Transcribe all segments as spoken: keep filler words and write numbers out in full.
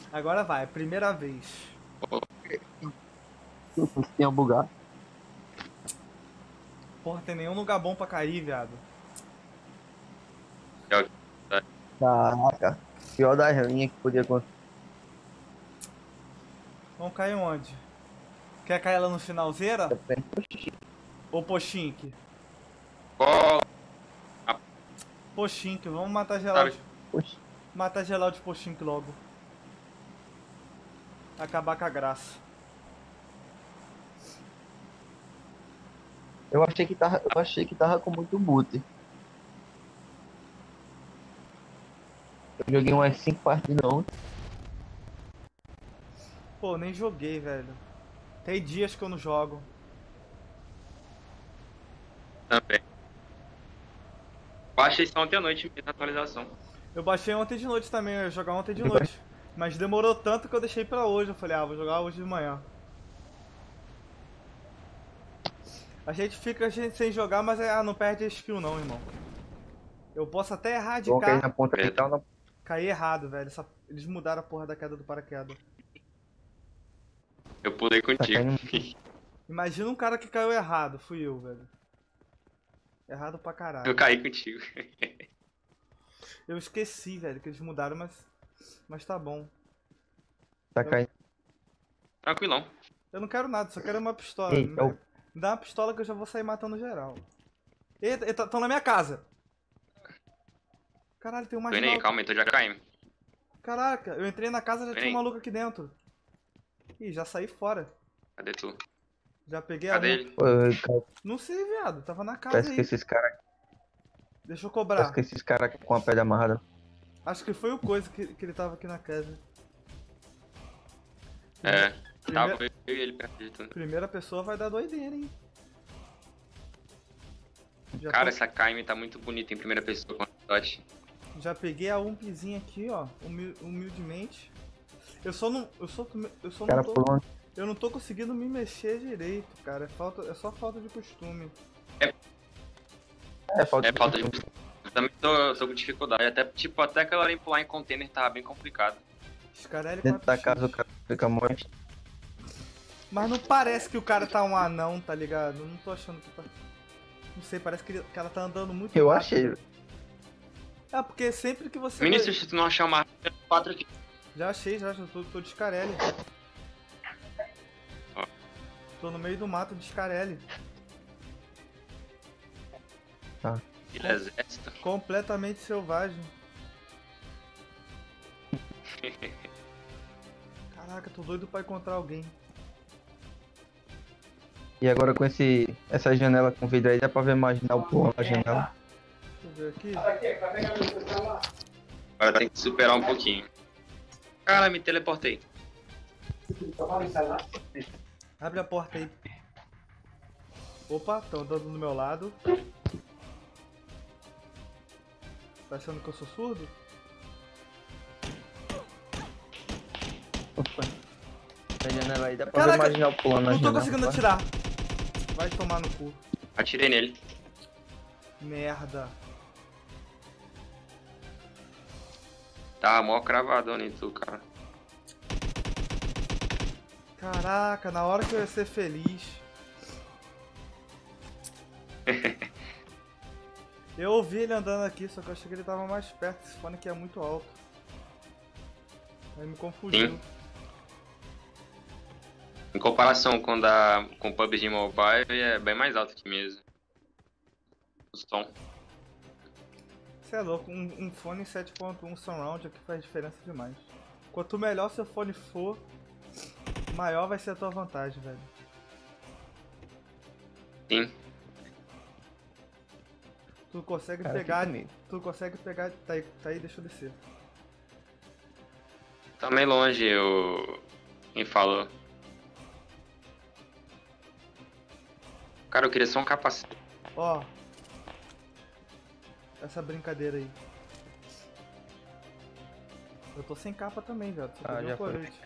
Agora vai, primeira vez. Tem um bugar. Porra, tem nenhum lugar bom pra cair, viado. Caraca. Pior das linhas que podia acontecer. Vamos cair onde? Quer cair lá no finalzeira? Ou Pochink? Qual? Pochink, vamos matar geral de... Poxa. Matar geral de Pochink logo. Acabar com a graça. Eu achei que tava, eu achei que tava com muito boot. Eu joguei umas cinco partidas ontem. Pô, nem joguei, velho. Tem dias que eu não jogo. Também. Baixei isso ontem à noite na atualização. Eu baixei ontem de noite também, eu ia jogar ontem de noite. Mas demorou tanto que eu deixei pra hoje. Eu falei, ah, vou jogar hoje de manhã. A gente fica sem jogar, mas é, ah, não perde a skill não, irmão. Eu posso até errar de Vou cair na cá. ponta e tal. Não... Cair errado, velho. Essa... Eles mudaram a porra da queda do paraquedas. Eu pulei contigo. caindo- Imagina um cara que caiu errado. Fui eu, velho. Errado pra caralho. Eu caí contigo. Eu esqueci, velho, que eles mudaram, mas... Mas tá bom. Tá caindo. Tranquilão. Eu não quero nada, só quero uma pistola. Ei, Me eu- me dá uma pistola que eu já vou sair matando geral. Eita, estão na minha casa. Caralho, tem um Tô indo aí, marginal. calma aí, tô já caindo. Caraca, eu entrei na casa e já Vem tinha um aí. maluco aqui dentro. Ih, já saí fora. Cadê tu? Já peguei Cadê a... ele? Pô, eu- cara, Não sei, viado. Tava na casa Parece aí. que esses caras. Deixa eu Parece cobrar. que esses caras com a pedra amarrada. Acho que foi o coisa que, que ele tava aqui na casa. É, tava Primeira, eu e ele perto de tu. primeira pessoa vai dar doideira, hein? Já, Cara, pe- essa K M tá muito bonita em primeira pessoa com a dot. já peguei a umpzinha aqui, ó. Humil- humildemente. Eu só não. Eu só, eu só O não cara tô. pulando. Eu não tô conseguindo me mexer direito, cara. É, falta, é só falta de costume. É, falta É falta de. Eu também tô, tô com dificuldade. Até, tipo, até aquela hora em pular em container tava bem complicado. Scarelli Dentro da quatro x. casa o cara fica morto. Mas não parece que o cara tá um anão, tá ligado? Eu não tô achando que tá. Não sei, parece que, ele- que ela tá andando muito Eu rápido. achei. É, porque sempre que você. Vinícius, se tu não achar uma quatro aqui. Já achei, já, já tô, tô de Scarelli. Ó. Tô no meio do mato de Scarelli. Tá. Ele é exército. Completamente selvagem. Caraca, tô doido pra encontrar alguém. E agora com esse, essa janela com vidro aí, dá pra ver marginal por na janela. Deixa eu ver aqui. Agora tem que superar um pouquinho. Cara, me teleportei. Abre a porta aí. Opa, estão andando do meu lado. Tá achando que eu sou surdo? Opa. Essa janela aí, dá pra Caraca, ver marginal pulando na Não tô janela. conseguindo atirar. Vai tomar no cu. Atirei nele. Merda. Tá mó cravadão em tu, cara. Caraca, na hora que eu ia ser feliz. Eu ouvi ele andando aqui, só que eu achei que ele tava mais perto. Esse fone aqui é muito alto. Aí me confundiu. Sim. Em comparação com da com o P U B G Mobile, é bem mais alto que mesmo. O som. Você é louco, um, um fone sete ponto um surround aqui faz diferença demais. Quanto melhor seu fone for, maior vai ser a tua vantagem, velho. Sim. Tu consegue Cara, pegar. aqui comigo. Tu consegue pegar. Tá aí, tá aí, deixa eu descer. Tá meio longe o. Quem falou? Cara, eu queria só um capacete. Ó. Essa brincadeira aí. Eu tô sem capa também, velho. Só Ah, peguei já um foi. colete.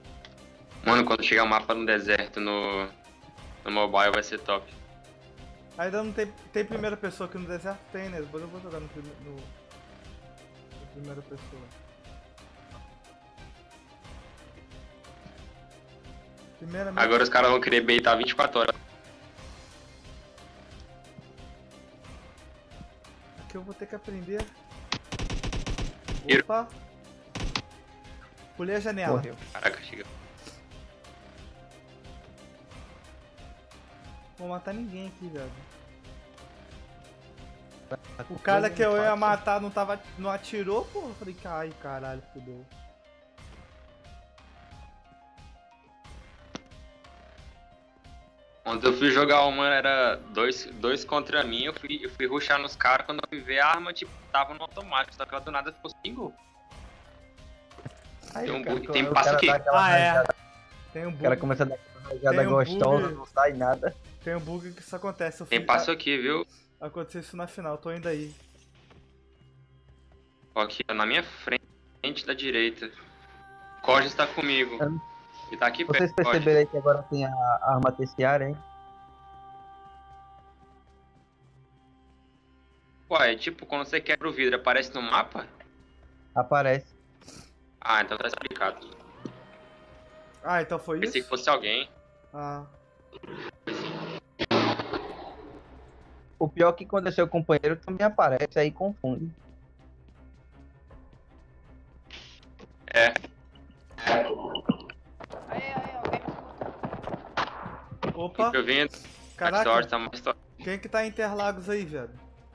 Mano, quando chegar um mapa no deserto no, no mobile vai ser top. Ainda não tem, tem primeira pessoa aqui no deserto? Tem, né? Depois eu vou jogar no, prime- no, no primeira pessoa. Primeiramente, Agora os caras vão querer beitar vinte e quatro horas. aqui eu vou ter que aprender. Tiro. Opa! Pulei a janela. Morreu. Caraca, chega. Vou matar ninguém aqui, velho. O cara que eu ia matar não, tava, não atirou, pô. Eu falei, ai, caralho, fudeu. Quando eu fui jogar uma, era dois, dois contra mim, eu fui, eu fui rushar nos caras, quando eu fui ver a arma, tipo, tava no automático, só que ela do nada ficou single. Aí, Tem um o cara- bug- tem o passo cara aqui. dá aquela Ah, é. rajada, Tem um O cara bug. começa a dar aquela rajada Tem um gostosa, bug. não sai nada. Tem um bug que isso acontece. Eu fui, Tem passo aqui, viu? a- aconteceu isso na final, tô indo aí. Ó, aqui, ó, na minha frente da direita. Corges tá comigo. E tá aqui Vocês perto. perceberam aí que agora tem a a arma terciária, hein? Ué, tipo, quando você quebra o vidro, aparece no mapa? Aparece. Ah, então tá explicado. Ah, então foi Pensei que isso? fosse alguém. Ah, O pior é que quando é seu companheiro também aparece, aí confunde. É, Aí, aí, alguém me escuta. opa, eu vim. caraca, Sorte, tá mais sorte. quem que tá em Interlagos aí, velho?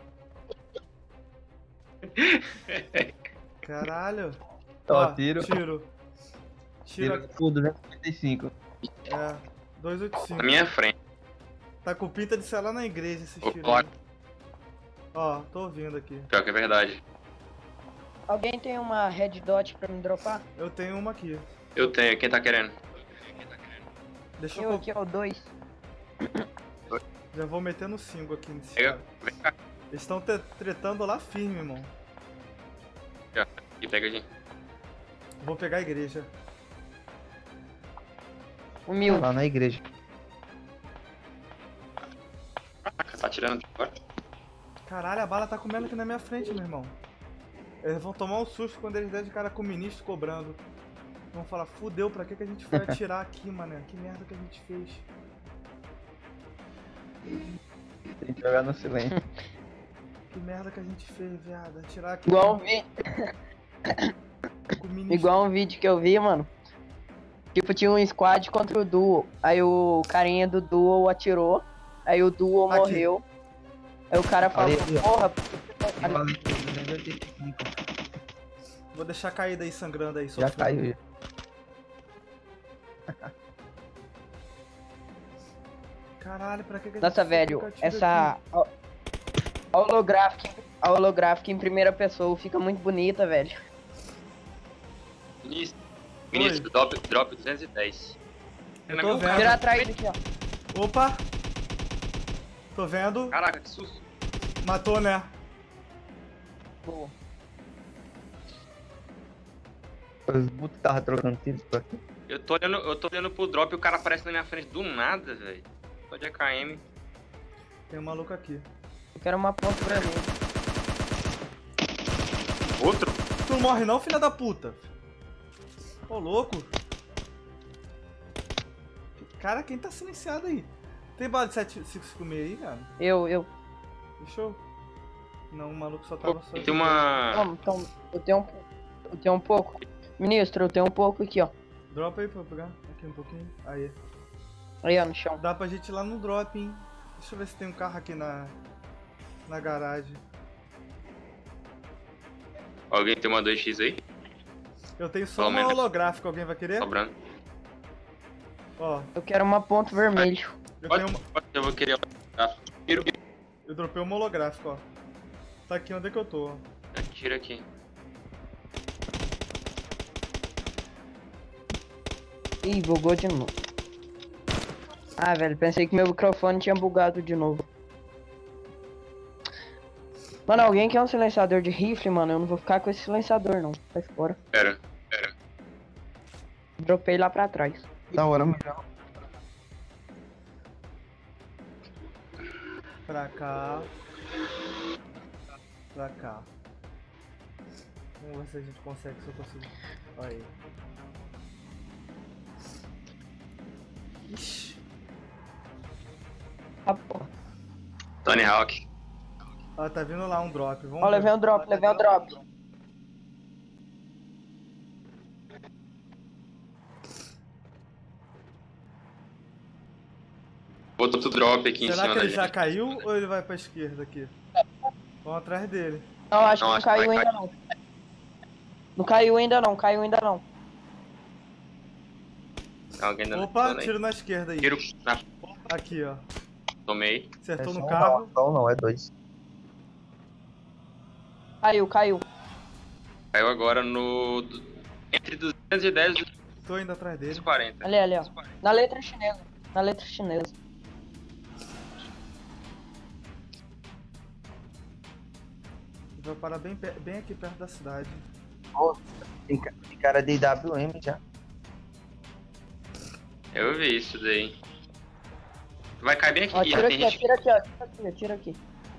Caralho. Ó, tiro. Tiro. Tiro, Tiro por duzentos e cinquenta e cinco. é, duzentos e oitenta e Na cinco. minha frente. Tá com pinta de ser lá na igreja esse Vou tiro pular. aí. Ó, tô ouvindo aqui. Pior que é verdade. Alguém tem uma red dot pra me dropar? Eu tenho uma aqui. Eu tenho, quem tá querendo? Deixa eu... Eu co- aqui, ó, dois. Já vou metendo cinco aqui nesse Pega, cara. vem cá. Eles estão tretando lá firme, irmão. E pega aqui. Vou pegar a igreja. Humilde. Lá na igreja. Caraca, tá tirando de fora. Caralho, a bala tá comendo aqui na minha frente, meu irmão. Eles vão tomar um susto quando eles derem de cara com o ministro cobrando. Vão falar, fudeu, pra que, que a gente foi atirar aqui, mané? Que merda que a gente fez. Tem que jogar no silêncio. Que merda que a gente fez, viado. Atirar aqui Igual um, vi... com o ministro. Igual um vídeo que eu vi, mano. Tipo, tinha um squad contra o duo. Aí o carinha do duo atirou. Aí o duo Aqui. morreu. Aí o cara falou, Ali, ó. porra, por que você tá- Vale duzentos e oitenta e cinco. Vou deixar cair daí sangrando aí, Já sofrendo. caiu. já. Caralho, pra que, que a Nossa, gente foi velho, ficar tiro essa aqui? ho- holográfica, a holográfica em primeira pessoa fica muito bonita, velho. Ministro, ministro, drop, drop duzentos e dez. Eu Na tô minha vendo. cara. Tira atrás aqui, ó. Opa! Tô vendo. Caraca, que susto. Matou, né? Boa. Os butos tava trocando tiros por aqui. Eu tô olhando, eu tô olhando pro drop e o cara aparece na minha frente do nada, velho. Só de A K M. Tem um maluco aqui. Eu quero uma ponta pra mim. Outro? Tu não morre não, filha da puta? Ô, louco. Cara, quem tá silenciado aí? Tem bala de sete cinco cinco seis aí, cara? Eu, eu. Deixa eu... Não, o maluco só tava só... Tem uma. Toma, toma. Eu tenho um, eu tenho um pouco. Ministro, eu tenho um pouco aqui, ó. Dropa aí pra eu pegar. Aqui um pouquinho. Aí. Aí, ó, no chão. Dá pra gente ir lá no drop, hein? Deixa eu ver se tem um carro aqui na... Na garagem. Alguém tem uma dois x aí? Eu tenho só Pelo uma menos. holográfica. Alguém vai querer? Sobrando. Ó, Eu quero uma ponta vermelho. eu Pode, tenho uma... pode, eu vou querer. Ah, tiro. Eu dropei uma holográfica, ó. Tá aqui onde é que eu tô, ó. Tira aqui. Ih, bugou de novo. Ah, velho, pensei que meu microfone tinha bugado de novo. Mano, alguém quer um silenciador de rifle, mano? Eu não vou ficar com esse silenciador, não. Sai fora. Pera, pera. Dropei lá pra trás. Da hora, melhor. Pra cá. Pra cá. Vamos ver se a gente consegue, se eu consigo. Olha aí. Ixi. Ah, porra. Tony Hawk. Ó, tá vindo lá um drop. Vamos Ó, ver. levei um drop, levei um drop. Botou outro drop aqui em Será cima que da ele já gente. caiu ou ele vai pra esquerda aqui? Vamos atrás dele. Não, acho Não, que não acho que caiu vai ainda não. Não caiu ainda não, caiu ainda não. Alguém dando Opa, dano aí. tiro na esquerda aí. Tiro na... Aqui, ó. Tomei. Acertou É só no um carro. não, só um não, é dois. Caiu, caiu. Caiu agora no... Entre duzentos e dez e Tô indo atrás dele. duzentos e quarenta. Ali, ali, ó. Na letra chinesa. Na letra chinesa. Vai parar bem, pe- bem aqui perto da cidade. Pô, tem, ca- tem cara de I W M já. Eu vi isso daí. Vai cair bem aqui. Ó, Ih, tira tem aqui, ó, gente... tira aqui, ó. Tira aqui, ó, tira aqui.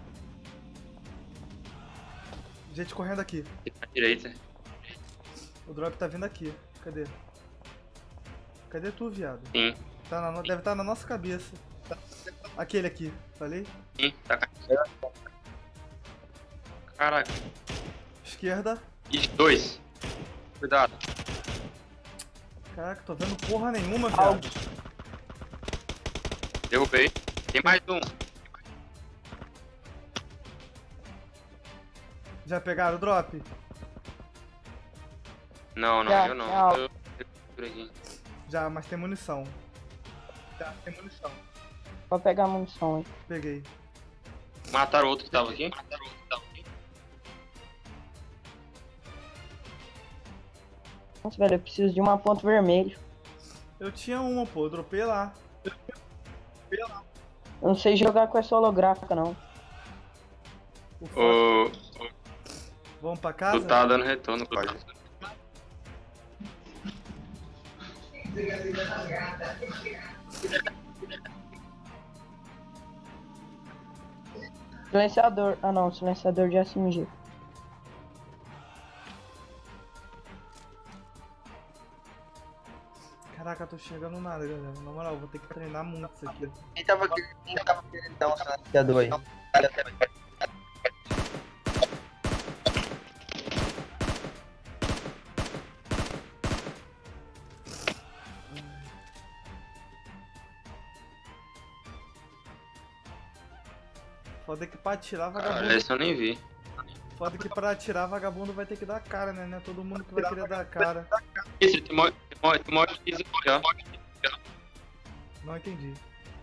Gente correndo aqui. Na direita. O drop tá vindo aqui. Cadê? Cadê tu, viado? Sim, Tá na no- Deve estar na nossa cabeça. Aquele aqui, falei? sim. Tá caindo. Caraca. Esquerda. Ih, dois. Cuidado. Caraca, tô vendo porra nenhuma, Au. viado. Derrubei. Tem mais um. Já pegaram o drop? Não, não, Já, eu não. já. Eu... Por aqui. Já, mas tem munição. Já, tem munição. Vou pegar a munição aí. Peguei. Mataram o outro que tava aqui? Mataram o outro que tava aqui. Nossa, velho, eu preciso de uma ponto vermelho. Eu tinha uma, pô. Eu dropei lá. Eu não sei jogar com essa holográfica, não. O foco. O... Vamos pra casa? Tu tá dando retorno, Cláudio. Silenciador. Ah, não. Silenciador de S M G. Caraca, eu tô chegando nada, galera. Na moral, vou ter que treinar muito isso aqui. Quem tava querendo, quem tava querendo dar um silenciador aí? Foda que pra atirar vagabundo. Cara, esse eu nem vi. Foda que pra atirar vagabundo vai ter que dar cara, né? Não é todo mundo que vai querer dar cara. Isso, tem mo- tem mo- tem mo- tem aqui, ó. Não entendi.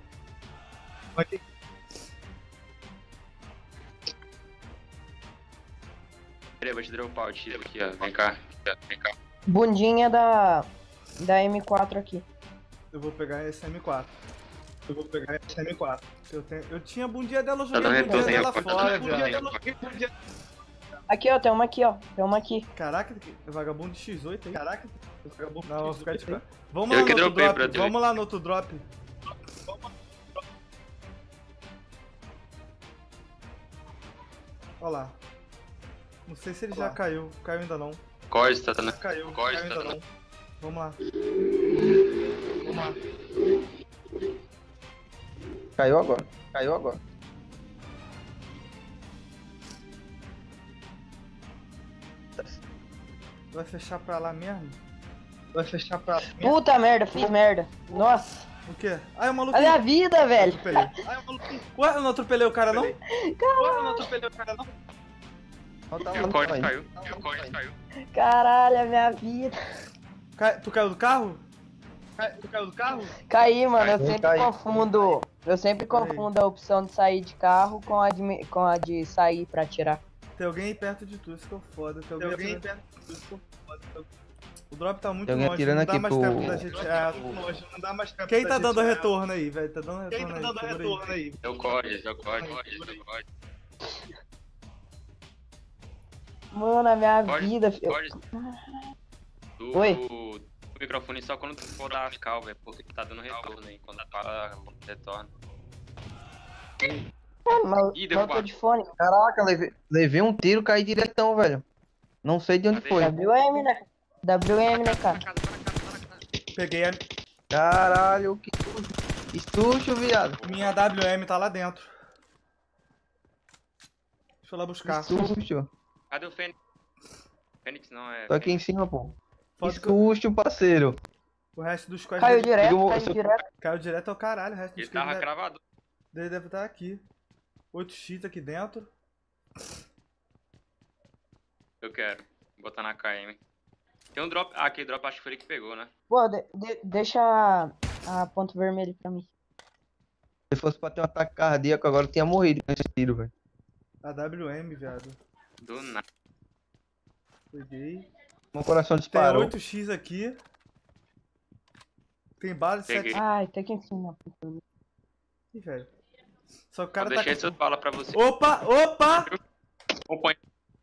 Peraí, vou te dropar o tiro aqui, ó. Vem cá. Vem cá. Bundinha da. Da M quatro aqui. Eu vou pegar esse M quatro. Eu vou pegar esse M quatro. Eu, tenho... eu tinha a bundinha dela, eu Tá joguei dando a bundinha retorno aí, dela ó. Tá fora, dando retorno aí, viado. ó. Aqui, ó. Tem uma aqui, ó. Tem uma aqui. Caraca, que- vagabundo de X oito aí. Caraca, vagabundo Não, vou ficar de pé. Vamos Eu lá que no outro dropei drop. pra tu. Vamos lá no outro drop. Olha lá. Não sei se ele já Olá. caiu. Caiu ainda não. Corte, tá dando. Caiu, Corte, caiu tá ainda dando. não. Vamos lá. Vamos lá. Caiu agora. Caiu agora. Vai fechar pra lá mesmo? Vai fechar pra lá mesmo? Puta merda, fiz merda. Nossa. O quê? Ah, é o maluco. Olha a vida, velho. Atropelei. Ah, é o maluco. Ué, eu não atropelei o cara não? Ué, eu não atropelei o cara não? Olha tá E o lá, corte tá aí. caiu. E o corte caiu. Caralho, a minha vida. Cai- Tu caiu do carro? Cai- Tu caiu do carro? Caí, mano. Eu Caiu, sempre caiu. confundo. Eu sempre Peraí. confundo a opção de sair de carro com a de, me- com a de sair pra atirar. Tem alguém aí perto de tu, isso que é foda. Tem alguém, alguém aí perto de tu, isso que é foda. O drop tá muito Tem alguém longe, atirando não dá aqui mais pro- tempo da gente. É, longe, não dá mais tempo Quem tá dando retorno aí, velho? Tá dando Quem retorno tá aí. dando segura aí. retorno aí? Eu corte, eu corte, eu corte. Mano, a minha Pode- vida. Eu... Corte. Do, Oi. do microfone só quando tu for dar cal, velho. Porque tá dando retorno aí. Quando para, retorna. Ah, mas Ih, mas eu tô derrubado. de fone. Caraca, levei, levei um tiro, caí diretão, velho. Não sei de onde Cadê? foi. W M, né? W M, né, cara? Tá na casa, tá na casa, tá na casa. Peguei a Caralho, que que susto, viado. minha W M, tá lá dentro. Deixa eu lá Que buscar. susto. Cadê o Fênix? Fênix não, é... Tô aqui em Fênix. cima, pô. Que Foda que susto, parceiro. o resto dos squad Caiu dele... direto, Pegou- caiu seu- direto. Caiu direto ao caralho, o resto dos Ele squad tava dele, cravado. dele deve estar aqui. oito x aqui dentro. Eu quero. Vou botar na K M. Tem um drop... Ah, aquele drop acho que foi ele que pegou, né? Pô, de- de- deixa a, a ponto vermelho pra mim. Se fosse pra ter um ataque cardíaco, agora eu tinha morrido com esse tiro, velho. A W M, viado. Do nada. Peguei. Meu coração Tem disparou. oito x aqui. Tem bala de Peguei. sete. Ai, tá aqui em cima. ponto vermelho. Ih, velho. Só que o Eu cara tá deixei com... essas balas pra você. Opa, opa! Acompanha.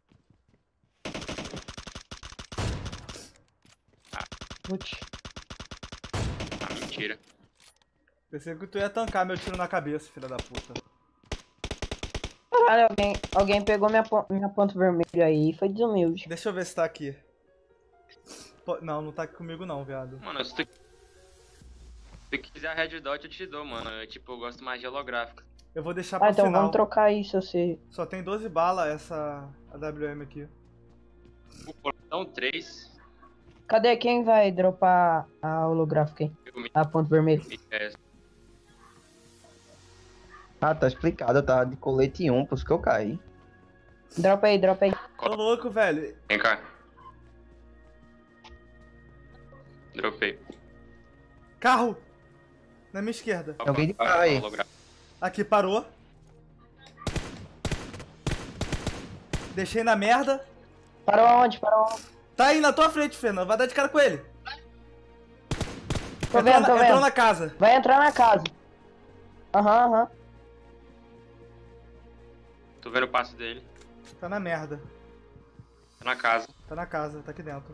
Putz. Ah, mentira. Pensei que tu ia tancar meu tiro na cabeça, filha da puta. Caralho, alguém, alguém pegou minha, pon- minha ponto vermelho aí e foi desumilde. Deixa eu ver se tá aqui. Pô, não, não tá aqui comigo não, viado. Mano, se tu... Se tu quiser a Red Dot, eu te dou, mano. Eu, tipo, eu gosto mais de holográfica. Eu vou deixar Ah, pro então final. vamos trocar isso, você... Só tem doze balas essa a W M aqui. O portão três. Cadê quem vai dropar a holográfica aí? Eu me... A ponto vermelho. É, Ah, tá explicado. Eu tava de colete um, por isso que eu caí. Dropa aí, dropa aí. Tô louco, velho. vem cá. Dropei. Carro! Na minha esquerda. Alguém de Ah, cá aí. holográfica. Aqui, parou. Deixei na merda. Parou aonde? Parou aonde? Tá aí na tua frente, Fernando. Vai dar de cara com ele. Tô entrou vendo, na, tô entrou vendo. na casa. Vai entrar na casa. Aham, aham. Tô vendo o passo dele. Tá na merda. Tá na casa. Tá na casa, tá aqui dentro.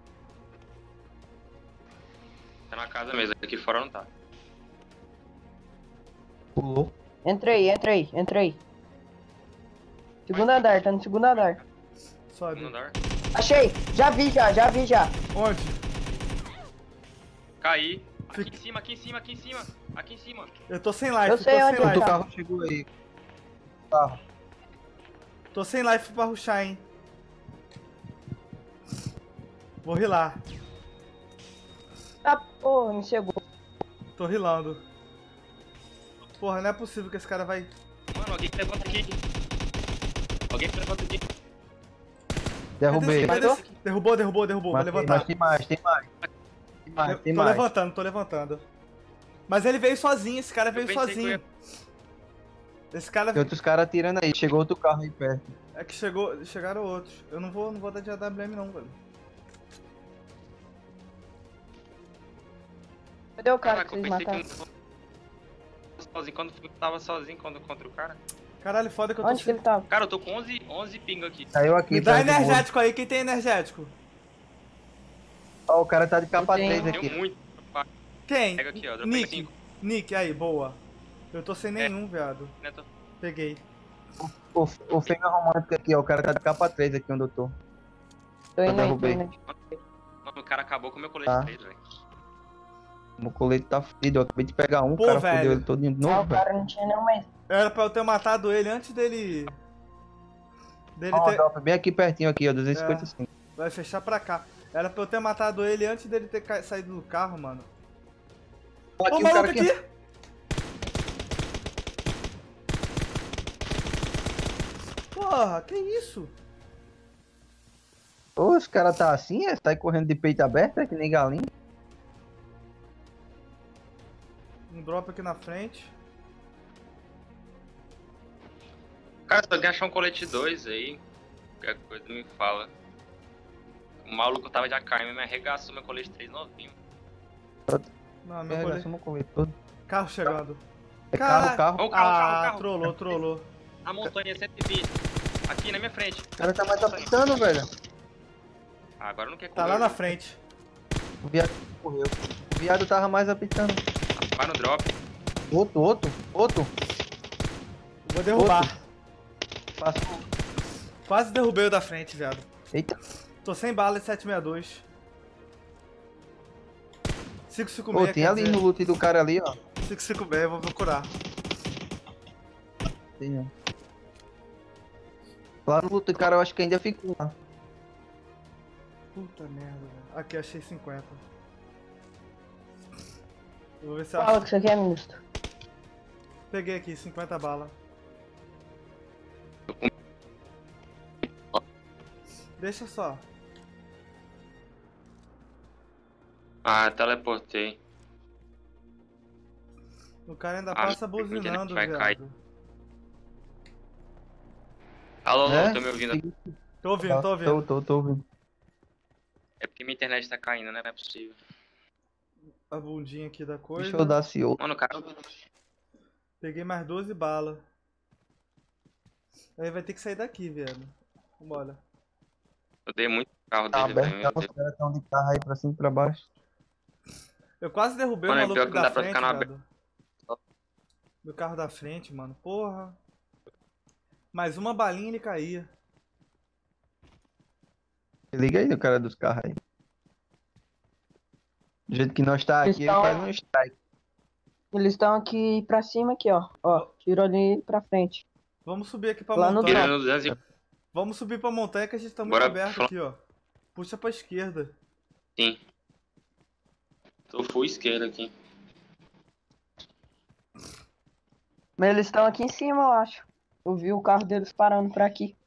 Tá na casa mesmo. Aqui fora não tá. Pulou. Entrei, entrei, entrei. Segundo andar, tá no segundo andar. Sobe. No andar. Achei! Já vi, já, já vi, já. Onde? Caí. Aqui Fica- em cima, aqui em cima, aqui em cima. Aqui em cima. Eu tô sem life, Eu sei tô onde sem ele Outro life. tá. carro chegou aí. Carro. Tô sem life pra rushar, hein. Vou rilar. Ah, porra, me chegou. Tô rilando. Porra, não é possível que esse cara vai... Mano, alguém que levanta aqui. Alguém que levanta aqui. Derrubei. Cadê esse- Derrubou, derrubou, derrubou. Vou Matei, levantar. mas tem mais, tem mais. Tem mais, tem tô mais. levantando, tô levantando. Mas ele veio sozinho, esse cara veio pensei que sozinho. eu Esse cara Tem outros caras atirando aí. Chegou outro carro aí perto. é que chegou, chegaram outros. Eu não vou, não vou dar de A W M não, velho. Cadê o cara Caraca, que eu vocês pensei mataram? que eu não sozinho quando eu tava sozinho quando contra o cara. Caralho, foda que eu tô Onde que sem... ele tava? Cara, eu tô com onze, onze ping aqui. Saiu aqui. Me dá perto do energético aí, quem tem energético? bolo. Ó, o cara tá de capa Eu tenho. três Deu aqui. muito. Quem? Pega aqui, ó. Dropei Nick. cinco. Nick, aí, boa. Eu tô sem É. nenhum, viado. Né, tô- Peguei. O, o Fêmea Romântico aqui, ó. O cara tá de capa três aqui onde eu tô. Tô indo aí, tô derrubei. indo aí. Mano, o cara acabou com o meu colete Tá. três, velho. O colete tá fudido. Eu acabei de pegar um, Pô, o cara velho. fudeu ele todo de Ah, novo, o velho. cara não tinha nenhum mais. Era pra eu ter matado ele antes dele... Dele Ó, ter... drop bem aqui pertinho aqui, ó. duzentos e cinquenta e cinco. Vai fechar pra cá. Era pra eu ter matado ele antes dele ter ca- saído do carro, mano. Ó, Ó, aqui o o maluco cara aqui. aqui! Porra, que isso? Ô, os caras tá assim, é? Tá aí correndo de peito aberto, é que nem galinha. Um drop aqui na frente. Cara, se alguém achar um colete dois aí, qualquer coisa me fala. O maluco tava de A K M, me arregaçou meu colete três novinho. Não, meu Pega, colete. só no colete todo. Carro chegando. É Caralho. carro, carro. Ó, o carro, Ah, carro, carro. trollou, trollou. A montanha cento e vinte. Aqui na minha frente. O cara tá mais apitando, velho. Ah, agora não quer Tá correr. lá na frente. O viado correu. O viado tava mais apitando. Vai no drop. Outro, outro, outro. Vou derrubar. Passou. Quase derrubei o da frente, viado. Eita. Tô sem bala de sete sessenta e dois. cinco cinco Pô, seis, tem quer ali dizer, no loot do cara ali, ó. cinco cinco seis, eu vou procurar. Tem não. Lá no loot do cara eu acho que ainda ficou lá. Puta merda, velho. Aqui, achei cinquenta. Eu vou ver se eu Fala acho. que você quer, ministro. Peguei aqui, cinquenta bala. Deixa só. Ah, teleportei. O cara ainda Ah, passa minha internet buzinando, vai cair. viado. Alô, alô, É? tô me ouvindo? Tô ouvindo, tô ouvindo. Tô, tô, tô ouvindo. É porque minha internet tá caindo, né? Não é possível. A bundinha aqui da coisa. Deixa eu dar C O. Mano, o cara... Peguei mais doze balas. Aí vai ter que sair daqui, velho. Vambora. Eu dei muito carro Tá dele, aberto, velho. Meu os Deus. caras estão de carro aí pra cima e pra baixo. Eu quase derrubei Mano, é o pior maluco que não da dá pra frente, ficar na velho. Meu carro da frente, mano. Porra. Mais uma balinha e ele caía. Se liga aí no cara dos carros aí. Do jeito que nós tá aqui, ele Então- faz um strike. Eles estão aqui pra cima, aqui, ó. Ó, tirou ali pra frente. Vamos subir aqui pra Lá no montanha. Tirando duzentos e... Vamos subir pra montanha que a gente tá muito Bora aberto flan- aqui, ó. Puxa pra esquerda. Sim. Tô full esquerda aqui. Mas eles estão aqui em cima, eu acho. Eu vi o carro deles parando por aqui.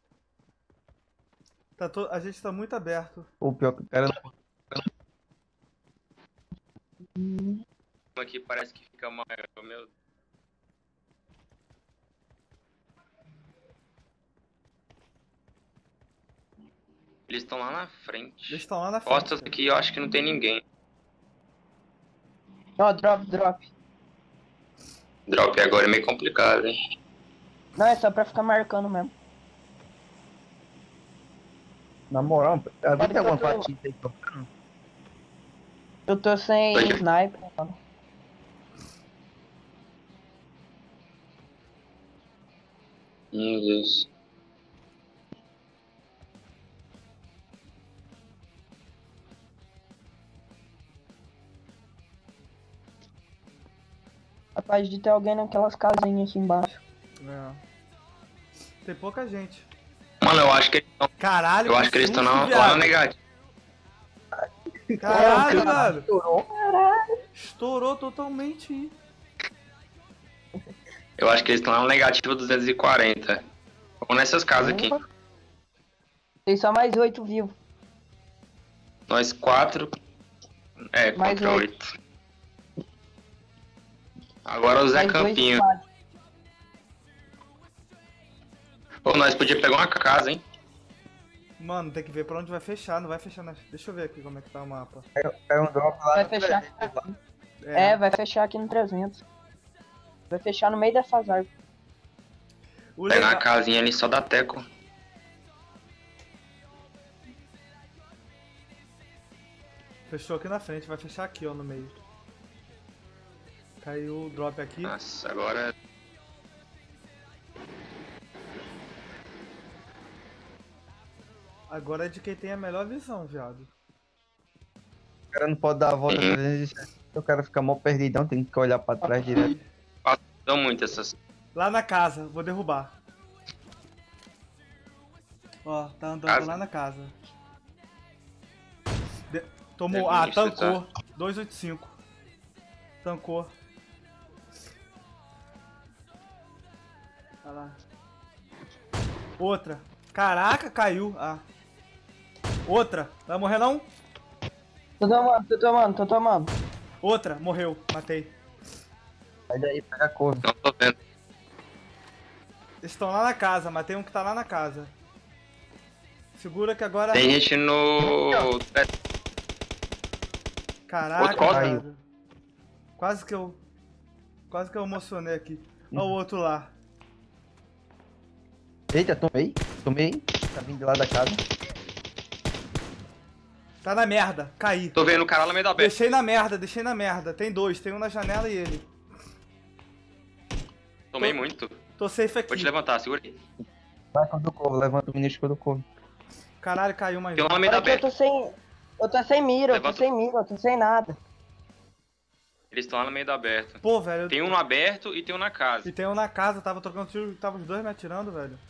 Tá to... A gente tá muito aberto. O pior que o cara não. Aqui parece que fica maior, meu Deus. Eles estão lá na frente. Eles estão lá na frente. Costas cara. aqui eu acho que não tem ninguém. Ó, drop, drop. Drop agora é meio complicado, hein? Não, é só pra ficar marcando mesmo. Na moral, alguém Pode tem alguma controlar. partida aí tocando? Eu tô sem Oi. sniper, mano. Meu Deus. Capaz de ter alguém naquelas casinhas aqui embaixo. É. Tem pouca gente. Mano, eu acho que eles estão. Caralho, Eu acho que eles estão susto, lá viado. no negativo. Caralho, velho. Estourou. Estourou totalmente. Eu acho que eles estão lá no negativo duzentos e quarenta. Vamos nessas casas aqui. Tem só mais oito vivos. Nós quatro. É, Mais contra oito. oito. Agora o Zé Mais dois Campinho. squad. Pô, nós podíamos pegar uma casa, hein? Mano, tem que ver pra onde vai fechar. Não vai fechar na... Deixa eu ver aqui como é que tá o mapa. É um drop lá. Vai no fechar. trezentos. É, vai fechar aqui no trezentos. Vai fechar no meio dessas árvores. O Pegar uma legal... casinha ali só da teco. Fechou aqui na frente. Vai fechar aqui, ó, no meio. Caiu o drop aqui. Nossa, agora. Agora é de quem tem a melhor visão, viado. O cara não pode dar a volta Uhum. trezentos e sessenta. O cara fica mal perdidão, tem que olhar pra trás direto. Dão muito essas. Lá na casa. Vou derrubar. Ó, tá andando Casa. lá na casa. De- Tomou. Tem Ah, ministro, tancou. duzentos e oitenta e cinco. Tancou. Olha lá. Outra. Caraca, caiu. Ah. Outra. Vai morrer não? Tô tomando, tô tomando, tô tomando. Outra. Morreu. Matei. Sai daí, pega a cor. Não tô vendo. Eles estão lá na casa. Matei um que tá lá na casa. Segura que agora... Tem gente no. Caraca, Outro costa. cara. Quase que eu... Quase que eu emocionei aqui. Olha o outro lá. Eita, tomei. Tomei. Tá vindo lá da casa. Tá na merda. Caí. Tô vendo o cara lá no meio da aberta. Deixei na merda, deixei na merda. Tem dois, tem um na janela e ele. Tomei muito. Tô safe Vou te aqui. levantar, segura aí. Vai com o do Corvo, levanta o ministro do Corvo. Caralho, caiu mais Tem um um. lá no meio da Olha que eu aberta. tô sem. Eu tô sem mira, eu tô Levanta. sem mira, eu tô sem nada. Eles estão lá no meio da aberta. Pô, velho. Tem um no aberto e tem um na casa. E tem um na casa, tava trocando tiro, tava os dois me atirando, velho.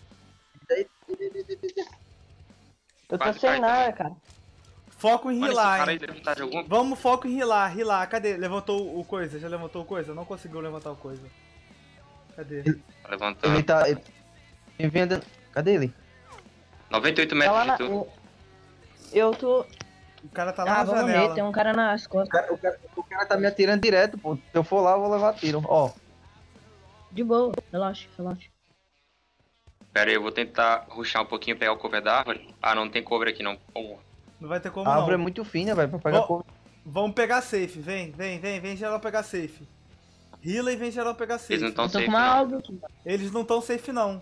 Eu tô Quase sem cai nada, também. cara. Foco em Mano, esse rilar, cara aí hein. deve estar de algum... Vamos foco em rilar, rilar. Cadê? Levantou o coisa? Já levantou o coisa? Não conseguiu levantar o coisa. Cadê? Tá levantando. Ele tá. Ele... Ele vem andando. Cadê ele? noventa e oito Tá metros lá de na. tu. Eu, eu tô. O cara tá lá Ah, na vamos janela. ver, tem um cara nas O costas. cara, o, cara, o cara tá me atirando direto, pô. Se eu for lá, eu vou levar tiro. Ó, De boa, relaxa, relaxa. Pera aí, eu vou tentar rushar um pouquinho, pegar o cover da árvore. Ah, não tem cover aqui não. Porra. Não vai ter como a árvore é não. muito fina, velho, pra pegar Ó. couro. Vamos pegar safe. Vem, vem, vem, vem geral pegar safe. Rila e vem geral pegar safe. Eles não estão Eu tô safe com uma não. algo aqui. Eles não tão safe não.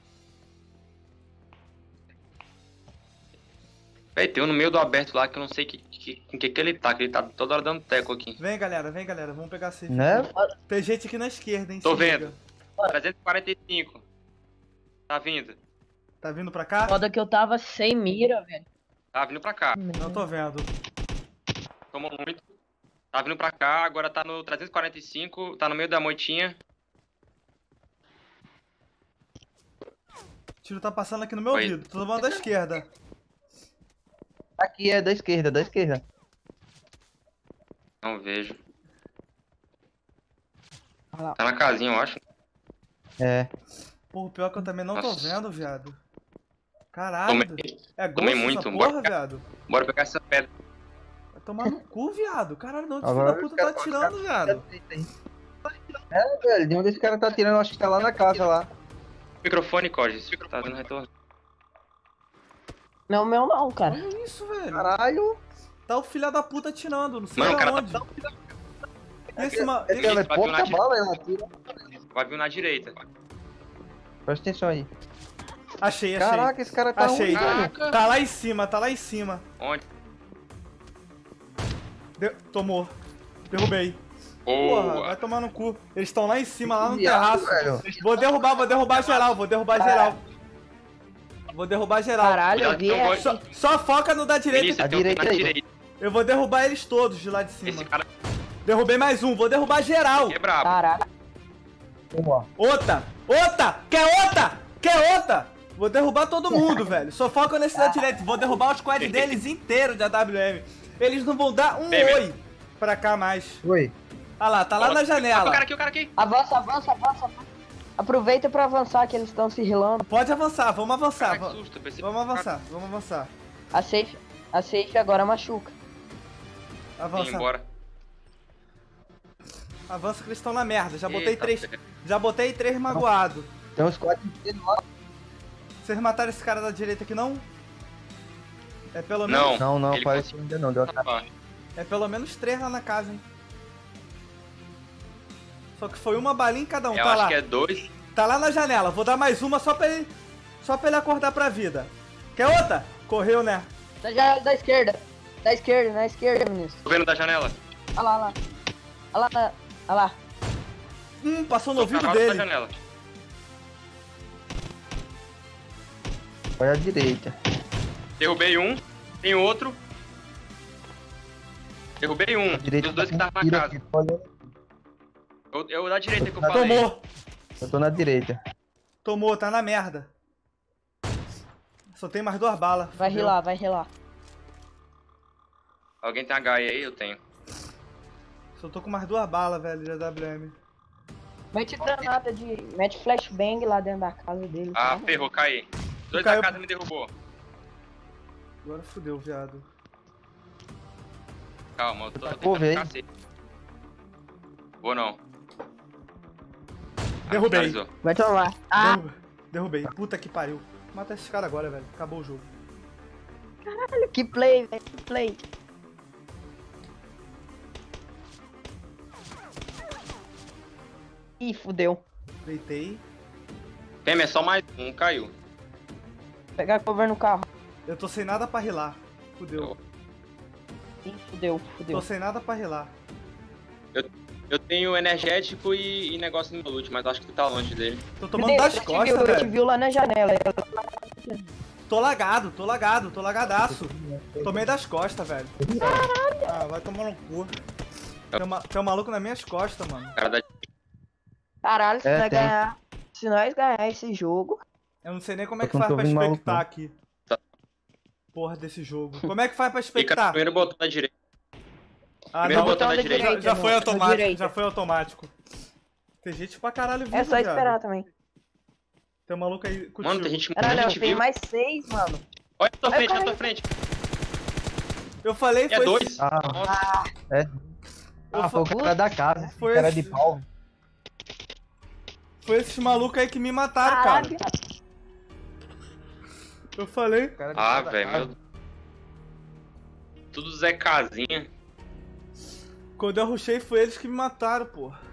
Véi, tem um no meio do aberto lá que eu não sei que, que, com que que ele tá, que ele tá toda hora dando teco aqui. Vem galera, vem galera, vamos pegar safe. Né? Tem gente aqui na esquerda, hein. Tô se vendo. liga. trezentos e quarenta e cinco. Tá vindo. Tá vindo pra cá? Foda que eu tava sem mira, velho. Tá vindo pra cá. Não tô vendo. Tomou muito. Tá vindo pra cá, agora tá no trezentos e quarenta e cinco, tá no meio da moitinha. O tiro tá passando aqui no meu Oi. ouvido. Tô tomando da esquerda. Aqui é da esquerda, da esquerda. Não vejo. Olha lá. Tá na casinha, eu acho. É. Porra, pior que eu também não tô Nossa. vendo, viado. Caralho. Tomei, É tomei ghost muito, essa bora porra, pegar. viado. bora pegar essa pedra. Vai tomar no cu, viado. Caralho, de onde esse filho Agora da os puta tá caras- atirando, viado? É, velho, de onde esse cara tá tirando, eu acho que tá lá na casa lá. Microfone, Cogis. Tá dando retorno. Não, meu não, cara. Olha isso, velho. Caralho. Tá o filho da puta atirando, não sei Mano, o cara aonde. tá- E esse ma... Esse esse- cara é vai vir pouca na direita. bala, ela atira. Vai vir na direita. Presta atenção aí. Achei, achei. Caraca, esse cara tá Achei. ruim, velho. Caraca. Tá lá em cima, tá lá em cima. Onde? De- Tomou. Derrubei. Porra, vai Boa. tomar no cu. Eles estão lá em cima, lá no Viado, terraço. velho. Vou derrubar, vou derrubar geral, vou derrubar geral. Vou derrubar geral. Caralho, eu vi Cuidado, é... que Só, só foca no da direita. Vinícius, A tem um direita na aí. direita. Eu vou derrubar eles todos de lá de cima. Esse cara Derrubei mais um, vou derrubar geral. é brabo. Caralho. Ó, Outra! Outra! Quer outra? Quer outra? Vou derrubar todo mundo, velho. Só foca nesse da direita. Vou derrubar o squad deles inteiro de A W M. Eles não vão dar um Bem, bem. oi pra cá mais. Oi. Ah lá, tá lá na O janela. cara aqui, o cara aqui. Avança, avança, avança. avança. Aproveita pra avançar que eles estão se rilando. Pode avançar, vamos avançar. Cara, que va- susto. eu pensei- Vamos avançar, vamos avançar. A safe, a safe agora machuca. Sim, Avança. embora. Avança que eles estão na merda. Já botei Eita, três. pera. Já botei três magoados. Tem uns quatro inteiro lá. Vocês mataram esse cara da direita aqui não? É pelo menos. Não. Não, não, Ele parece ainda não. Deu uma... Ah, É pelo menos três lá na casa, hein? Só que foi uma balinha em cada um, eu tá acho lá. que é dois. Tá lá na janela, vou dar mais uma só pra ele. Só pra ele acordar pra vida. Quer outra? Correu, né? Da, já- da esquerda. Da esquerda, na esquerda, ministro. Tô vendo da janela. Olha lá, olha lá. Olha lá, olha lá. Hum, passou no Tô ouvido cavalo da dele. janela. Vai à direita. Derrubei um. Tem outro. Derrubei um. À direita Dos dois que tá estavam com na tiro casa. aqui, tô olhando. Eu, eu da direita que eu Tomou. falei. Tomou. Eu tô na direita. Tomou, tá na merda. Só tem mais duas balas. Vai fudeu. rilar, vai rilar. Alguém tem H I aí? Eu tenho. Só tô com mais duas balas, velho, de A W M. Mete granada de... Mete flashbang lá dentro da casa dele. Ah, tá? ferrou, caí. Dois Caiu. da casa me derrubou. Agora fudeu, viado. Calma, eu tô Tá, tentando pô, véi. ficar safe. Vou não. Derrubei. Finalizou. Vai tomar. Ah, Derrubei. Derrubei. Puta que pariu. Mata esses caras agora, velho. Acabou o jogo. que play, velho, que play. Ih, fudeu. Deitei. Tem, é só mais um, caiu. Pegar cover no carro. Eu tô sem nada pra rilar. Fudeu. Ih, fudeu, fudeu. Tô sem nada pra rilar. Eu tenho energético e, e negócio no meu loot, mas acho que tu tá longe dele. Tô tomando das eu te costas, vi, eu te velho. vi lá na janela. Tô lagado, tô lagado, tô lagadaço. Tomei das costas, velho. Ah, vai tomar no cu. Tem, uma, tem um maluco nas minhas costas, mano. O cara da... Caralho, se É, nós tem. ganhar. Se nós ganhar esse jogo. Eu não sei nem como é Eu que não faz tô pra vendo maluco, expectar não. aqui. Tá. Porra desse jogo. Como é que faz pra Fica no expectar? primeiro botão da direita. Ah, primeiro não, botão da já, direita. já foi no- na automático, direita. já foi automático. Tem gente pra caralho vivo, É só viado. esperar também. Tem um maluco aí contigo. Mano, tem gente, Não, muita não, gente tem viu. mais seis, mano. Olha na tua Ai, frente, na caralho. tua frente. Eu falei, E é foi... dois. Ah, Nossa, é. Eu Ah, foi o fa- cara da casa. Foi cara esse- de pau. Foi esses malucos aí que me mataram, Caralho. cara. Eu falei. Cara de Ah, pau da velho, casa. meu... Tudo Zé Casinha. Quando eu rushei, foi eles que me mataram, porra.